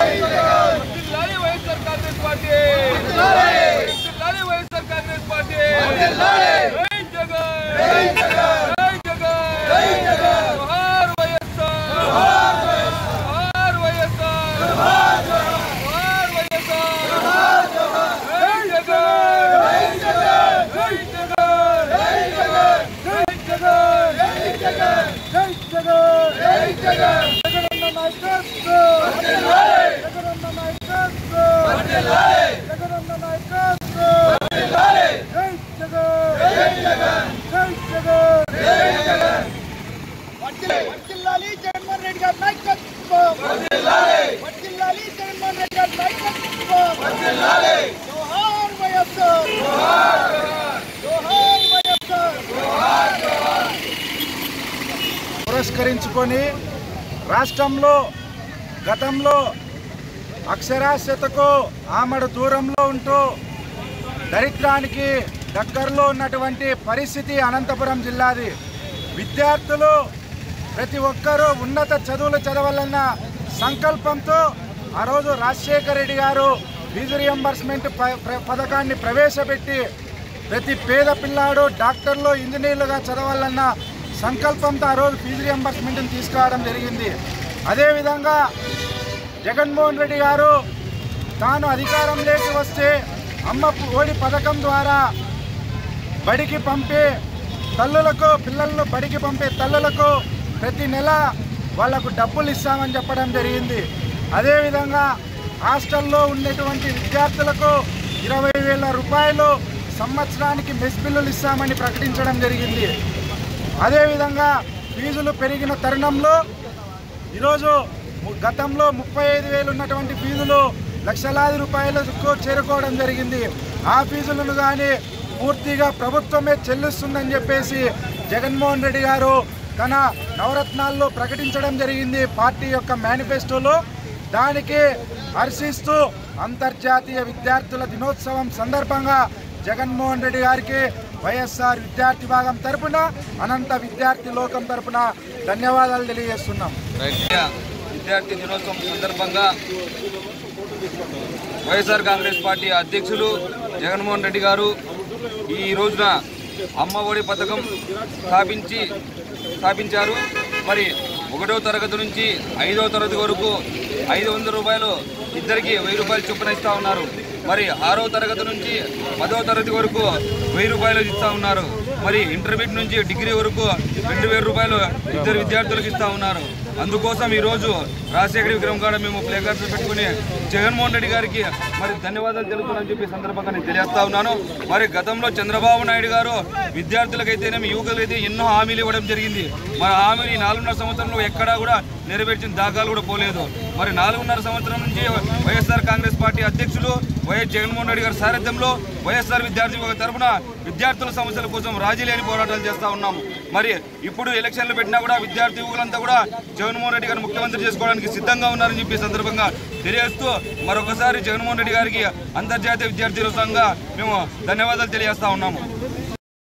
పురస్కరించుకొని రాష్ట్రంలో గతంలో అక్షరాస్యతకు ఆమడ దూరంలో ఉంటూ దరిద్రానికి దగ్గరలో ఉన్నటువంటి పరిస్థితి అనంతపురం జిల్లాది. విద్యార్థులు ప్రతి ఒక్కరూ ఉన్నత చదువులు చదవాలన్న సంకల్పంతో ఆ రోజు రాజశేఖర రెడ్డి గారు ఫీజు రియంబర్స్మెంట్ పథకాన్ని ప్రవేశపెట్టి ప్రతి పేద పిల్లాడు డాక్టర్లు ఇంజనీర్లుగా చదవాలన్న సంకల్పంతో ఆ రోజు ఫీజు రియంబర్స్మెంట్ని తీసుకురావడం జరిగింది. అదేవిధంగా జగన్మోహన్ రెడ్డి గారు తాను అధికారంలోకి వస్తే అమ్మ ఒడి పథకం ద్వారా బడికి పంపే తల్లులకు పిల్లలను బడికి పంపే తల్లులకు ప్రతి నెల వాళ్లకు డబ్బులు ఇస్తామని చెప్పడం జరిగింది. అదేవిధంగా హాస్టల్లో ఉండేటువంటి విద్యార్థులకు 20,000 రూపాయలు సంవత్సరానికి మెస్ బిల్లులు ఇస్తామని ప్రకటించడం జరిగింది. అదేవిధంగా ఫీజులు పెరిగిన తరుణంలో ఈరోజు గతంలో 35,000 ఉన్నటువంటి ఫీజులు లక్షలాది రూపాయలకు చేరుకోవడం జరిగింది. ఆ ఫీజులను కానీ పూర్తిగా ప్రభుత్వమే చెల్లిస్తుందని చెప్పేసి జగన్మోహన్ రెడ్డి గారు తన నవరత్నాల్లో ప్రకటించడం జరిగింది పార్టీ యొక్క మేనిఫెస్టోలో. దానికి హర్షిస్తూ అంతర్జాతీయ విద్యార్థుల దినోత్సవం సందర్భంగా జగన్మోహన్ రెడ్డి గారికి వైఎస్ఆర్ విద్యార్థి భాగం తరపున అనంత విద్యార్థి లోకం తరపున ధన్యవాదాలు తెలియజేస్తున్నాం. విద్యార్థి దినోత్సవం సందర్భంగా వైఎస్ఆర్ కాంగ్రెస్ పార్టీ అధ్యక్షులు జగన్మోహన్ రెడ్డి గారు ఈ రోజున అమ్మ ఒడి పథకం స్థాపించారు. మరి 1వ తరగతి నుంచి 5వ తరగతి వరకు 500 రూపాయలు ఇద్దరికి 1000 రూపాయలు చొప్పున ఇస్తూ ఉన్నారు. మరి 6వ తరగతి నుంచి 10వ తరగతి వరకు 1000 రూపాయలు ఇస్తూ ఉన్నారు. మరి ఇంటర్మీడియట్ నుంచి డిగ్రీ వరకు 2000 రూపాయలు ఇద్దరు విద్యార్థులకు ఇస్తూ ఉన్నారు. అందుకోసం ఈరోజు రాజశేఖర విగ్రహం కాడ మేము ప్లే కార్డ్స్ పెట్టుకుని జగన్మోహన్ రెడ్డి గారికి మరి ధన్యవాదాలు తెలుపుతానని చెప్పి సందర్భంగా నేను తెలియజేస్తా ఉన్నాను. మరి గతంలో చంద్రబాబు నాయుడు గారు విద్యార్థులకైతేనేమి యువకులకైతే ఎన్నో హామీలు ఇవ్వడం జరిగింది. మరి హామీలు 4.5 సంవత్సరంలో ఎక్కడా కూడా నెరవేర్చిన దాఖలు కూడా పోలేదు. మరి 4.5 సంవత్సరం నుంచి వైఎస్ఆర్ కాంగ్రెస్ పార్టీ అధ్యక్షులు వైఎస్ జగన్మోహన్ రెడ్డి గారి సారథ్యంలో వైఎస్ఆర్ విద్యార్థి తరఫున విద్యార్థుల సమస్యల కోసం రాజీ లేని పోరాటాలు చేస్తూ ఉన్నాము. మరి ఇప్పుడు ఎలక్షన్లు పెట్టినా కూడా విద్యార్థి యువకులంతా కూడా జగన్మోహన్ రెడ్డి గారిని ముఖ్యమంత్రి చేసుకోవడానికి సిద్ధంగా ఉన్నారని చెప్పి సందర్భంగా తెలియజేస్తూ మరొకసారి జగన్మోహన్ రెడ్డి గారికి అంతర్జాతీయ విద్యార్థి దినోత్సవంగా మేము ధన్యవాదాలు తెలియజేస్తా ఉన్నాము.